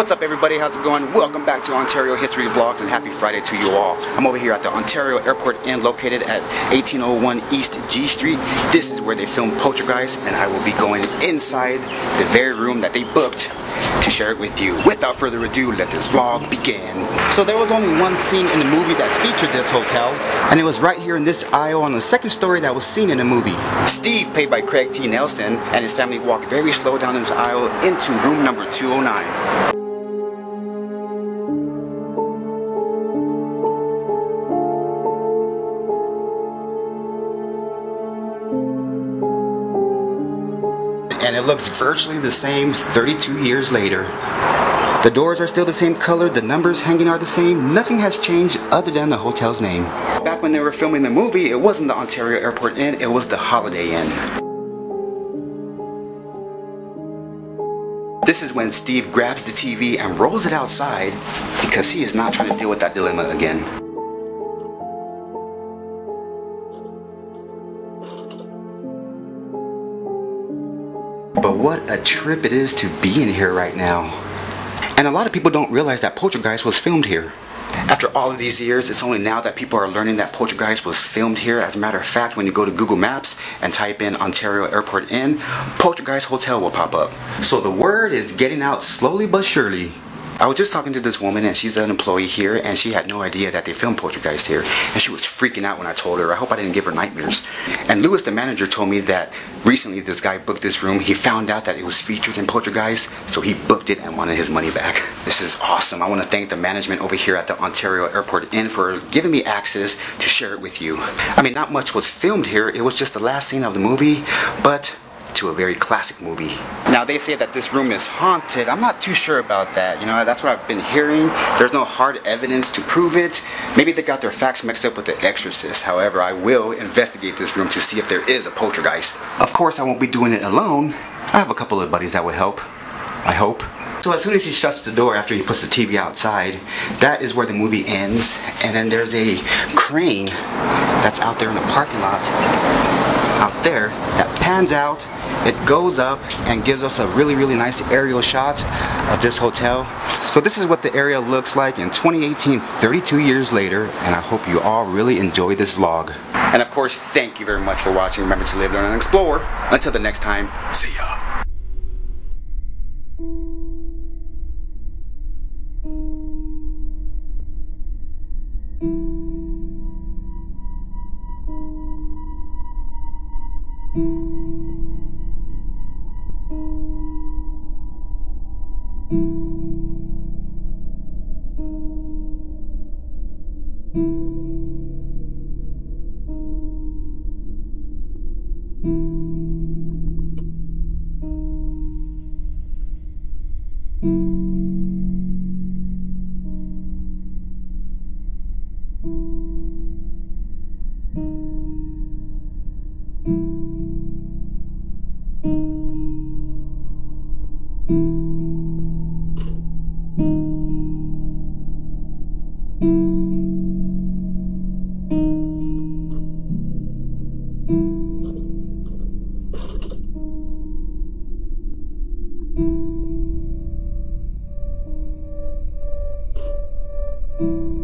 What's up everybody, how's it going? Welcome back to Ontario History Vlogs and happy Friday to you all. I'm over here at the Ontario Airport Inn located at 1801 East G Street. This is where they filmed Poltergeist and I will be going inside the very room that they booked to share it with you. Without further ado, let this vlog begin. So there was only one scene in the movie that featured this hotel, and it was right here in this aisle on the second story that was seen in the movie. Steve, played by Craig T. Nelson, and his family walked very slow down this aisle into room number 209. And it looks virtually the same 32 years later. The doors are still the same color, the numbers hanging are the same, nothing has changed other than the hotel's name. Back when they were filming the movie, it wasn't the Ontario Airport Inn, it was the Holiday Inn. This is when Steve grabs the TV and rolls it outside because he is not trying to deal with that dilemma again. But what a trip it is to be in here right now. And a lot of people don't realize that Poltergeist was filmed here. After all of these years, it's only now that people are learning that Poltergeist was filmed here. As a matter of fact, when you go to Google Maps and type in Ontario Airport Inn, Poltergeist Hotel will pop up. So the word is getting out slowly but surely. I was just talking to this woman and she's an employee here and she had no idea that they filmed Poltergeist here. And she was freaking out when I told her. I hope I didn't give her nightmares. And Lewis, the manager, told me that recently this guy booked this room. He found out that it was featured in Poltergeist, so he booked it and wanted his money back. This is awesome. I want to thank the management over here at the Ontario Airport Inn for giving me access to share it with you. I mean, not much was filmed here. It was just the last scene of the movie, but to a very classic movie. Now they say that this room is haunted. I'm not too sure about that. You know, that's what I've been hearing. There's no hard evidence to prove it. Maybe they got their facts mixed up with The Exorcist. However, I will investigate this room to see if there is a poltergeist. Of course, I won't be doing it alone. I have a couple of buddies that will help. I hope. So as soon as he shuts the door after he puts the TV outside, that is where the movie ends. And then there's a crane that's out there in the parking lot out there that pans out. It goes up and gives us a really nice aerial shot of this hotel. So this is what the area looks like in 2018, 32 years later, and I hope you all really enjoy this vlog. And of course, thank you very much for watching. Remember to live, learn, and explore. Until the next time, see ya. you.